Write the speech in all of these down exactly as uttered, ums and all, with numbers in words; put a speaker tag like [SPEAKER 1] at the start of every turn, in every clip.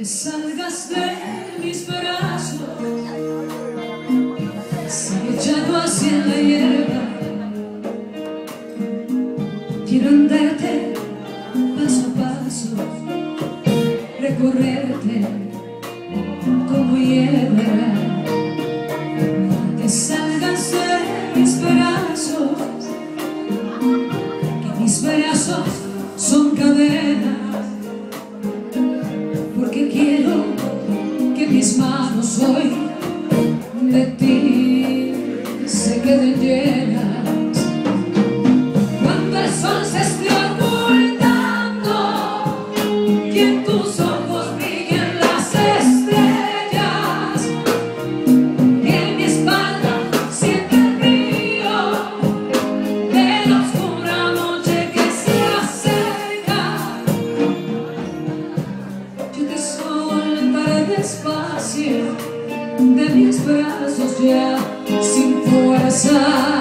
[SPEAKER 1] salgas de mis brazos, se ha echado hacia la hierba. Quiero andarte paso a paso, recorrerte como hiedra. Que salgas de mis brazos, que mis brazos son cadenas, porque quiero que mis manos hoy de ti se queden llenas. Cuando el sol se esté ocultando y en tus ojos brillen las estrellas, y en mi espalda siente el frío de la oscura noche que se acerca, yo te soltaré despacio de mis brazos ya sin fuerza.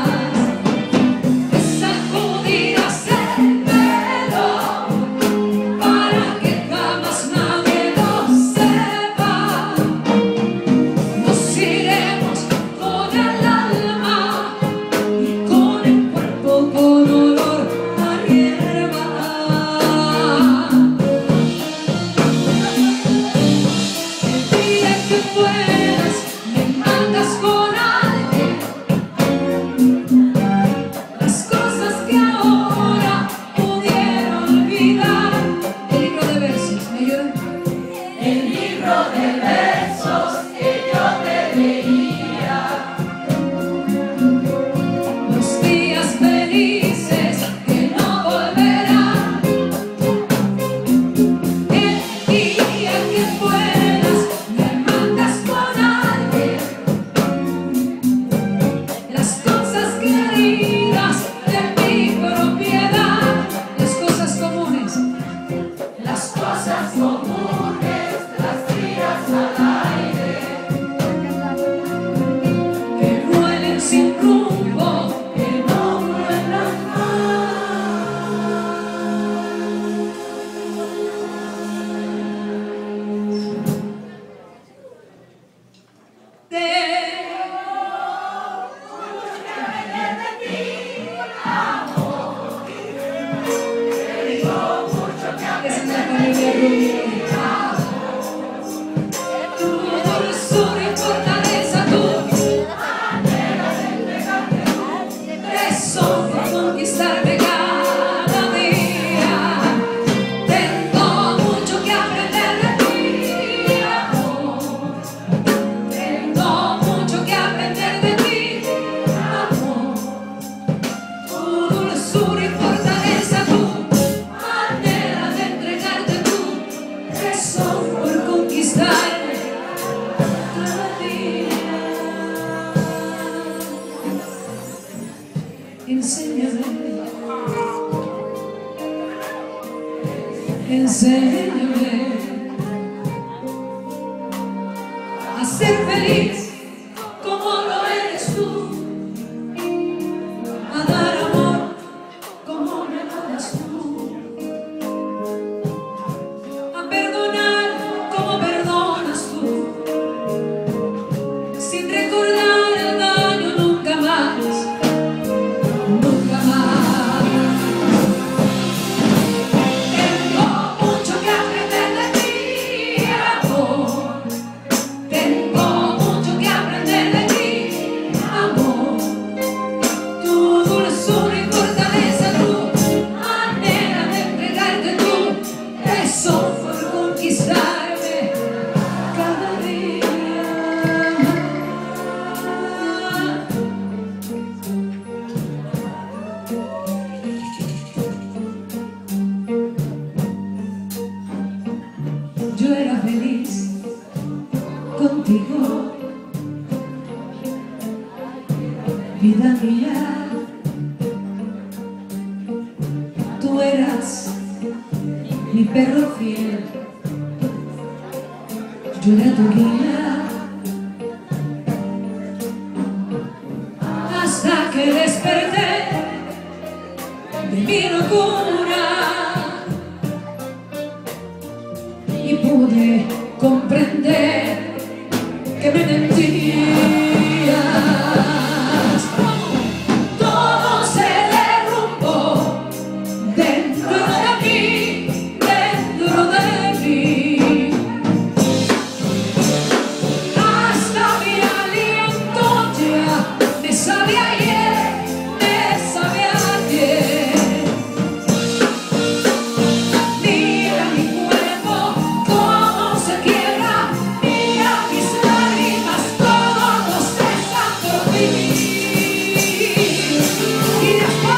[SPEAKER 1] Enséñame, enséñame a ser feliz como lo eres tú, a dar amor como me lo das tú, a perdonar como perdonas tú, sin recordar el daño nunca más. Yo era feliz contigo, vida mía. Tú eras mi perro fiel, yo era tu guía, hasta que desperté de mi locura y pude comprender que me mentías. Todo se derrumbó dentro de mí, dentro de mí. Hasta mi aliento ya me sabe ayer, me sabe ayer. Mira mi cuerpo cómo se quiebra, mira mis lágrimas cómo nos cesan por vivir. Y después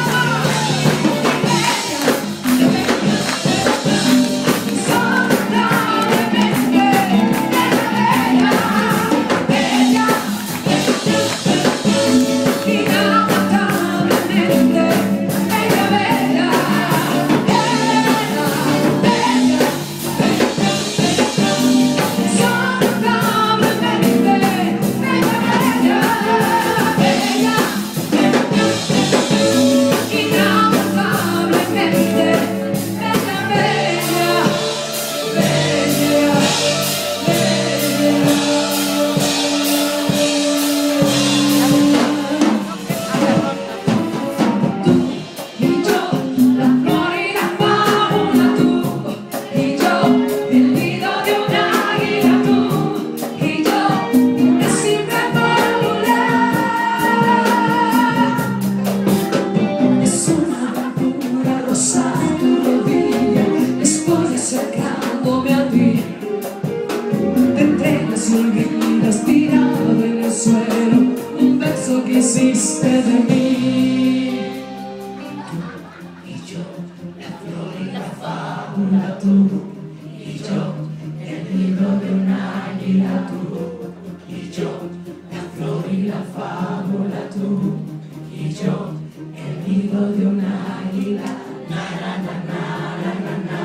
[SPEAKER 1] acercándome a ti, te entregas y olvidas tirado en el suelo un beso que hiciste de mí. Tú y yo, la flor y la fábula, tú y yo, el libro de un águila, tú y yo, la flor y la fábula, tú y yo, el libro de un águila. Na, na, na, na, na, na,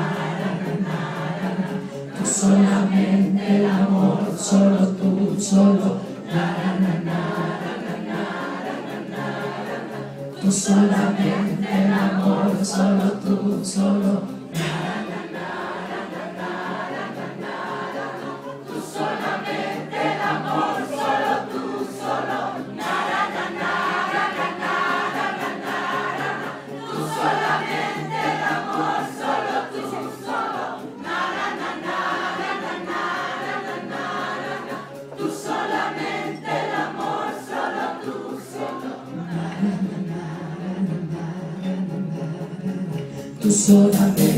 [SPEAKER 1] na. Tú solamente el amor, solo tú, solo na, na, na, na, na, na. Tú solamente el amor, solo tú, solo na, na, na, na, na, na. Tú solamente el amor, solo tú, solo na, na, na, na, na, na. Tú solamente el amor, solo tú, solo na, na, na, na, na, na. Tú solamente el amor, solo tú, solo na, na, na, na, na. Tú solamente